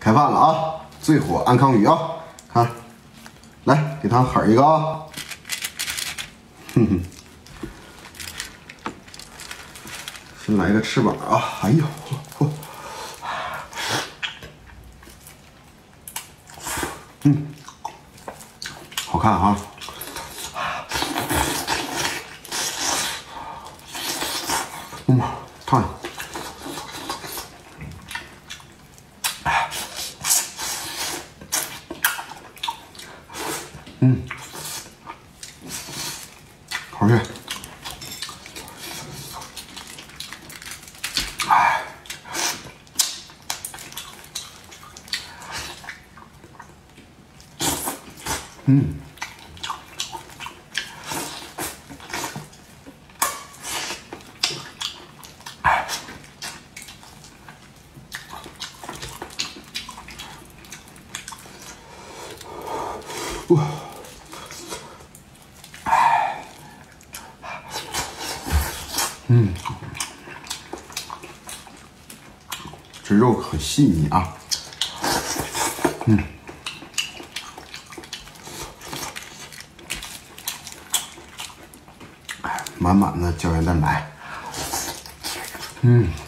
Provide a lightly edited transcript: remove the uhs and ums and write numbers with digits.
开饭了啊！最火安康鱼啊，看，来给它狠一个啊！哼哼，先来个翅膀啊！哎呦，好看啊！烫呀！好吃。哇，这肉很细腻啊，满满的胶原蛋白，